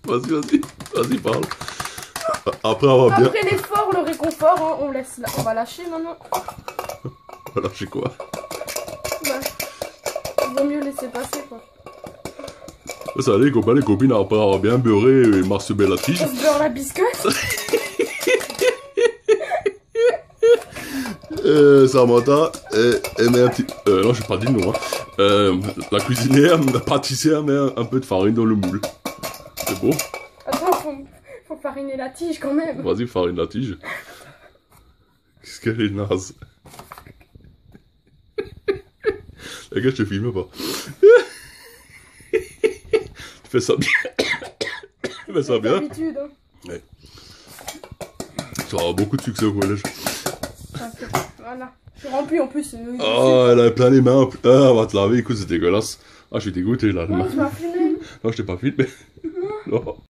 Vas-y, vas-y. Vas-y, parle. Après avoir bien... Après l'effort, le réconfort, hein, on va lâcher maintenant. Voilà, je sais quoi. Bah, vaut mieux laisser passer, quoi. Ça allait, les copains, les copines, après avoir bien beurré et masturbé la tige. On se beurre la biscotte. Samantha, elle met un petit... non, je vais pas dire non. Hein. La cuisinière, la pâtissière met un peu de farine dans le moule. C'est bon? Attends, faut fariner la tige quand même. Vas-y, farine la tige. Qu'est-ce qu'elle est naze. Les gars, je te filme pas. Tu fais ça bien. Tu fais ça bien. D'habitude, hein. Ouais. Tu auras beaucoup de succès au collège. Voilà. Je suis rempli en plus. Oh, elle a plein les mains. Ah, on va te laver, écoute, c'est dégueulasse. Ah, je suis dégoûté là. Non, tu m'as filmé. Non, je t'ai pas filmé. Non.